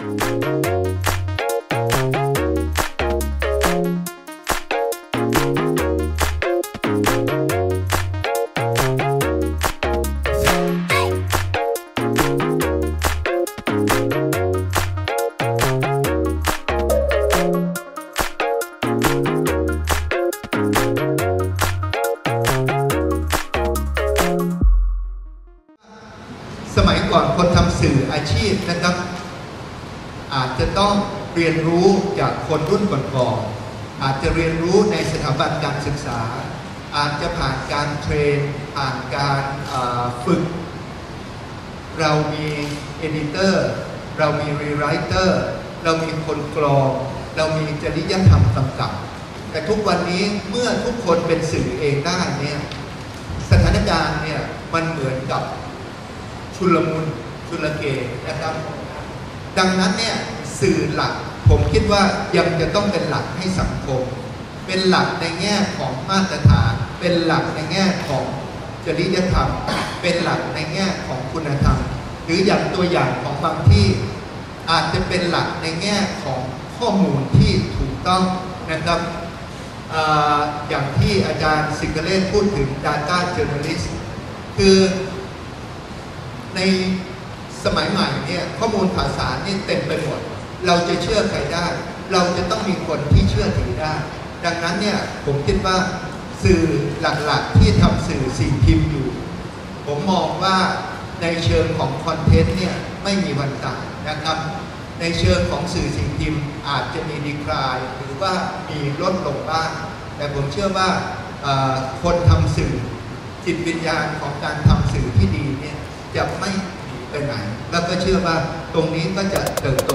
สมัยก่อนคนทำสื่ออาชีพนะครับอาจจะต้องเรียนรู้จากคนรุ่นก่อนๆอาจจะเรียนรู้ในสถาบันการศึกษาอาจจะผ่านการเทรนผ่านการฝึกเรามีเอดิเตอร์เรามีรีไรเตอร์เรามีคนกรองเรามีจริยธรรมกำกับแต่ทุกวันนี้เมื่อทุกคนเป็นสื่อเองได้เนี่ยสถานการณ์เนี่ยมันเหมือนกับชุลมุนชุลเกนะครับดังนั้นเนี่ยสื่อหลักผมคิดว่ายังจะต้องเป็นหลักให้สังคมเป็นหลักในแง่ของมาตรฐานเป็นหลักในแง่ของจริยธรรมเป็นหลักในแง่ของคุณธรรมหรืออย่างตัวอย่างของบางที่อาจจะเป็นหลักในแง่ของข้อมูลที่ถูกต้องนะครับอย่างที่อาจารย์สิงห์เลศพูดถึง Data Journalist คือในสมัยใหม่เนี่ยข้อมูลข่าวสารนี่เต็มไปหมดเราจะเชื่อใครได้เราจะต้องมีคนที่เชื่อถือได้ดังนั้นเนี่ยผมคิดว่าสื่อหลักๆที่ทำสื่อสิ่งพิมพ์อยู่ผมมองว่าในเชิงของคอนเทนต์เนี่ยไม่มีวันตายนะครับในเชิงของสื่อสิ่งพิมพ์อาจจะมีดีคลายหรือว่ามีลดลงบ้างแต่ผมเชื่อว่าคนทำสื่อจิตวิญญาณของการทำสื่อที่ดีเนี่ยจะไม่หนีไปไหนแล้วก็เชื่อว่าตรงนี้ก็จะเติบโต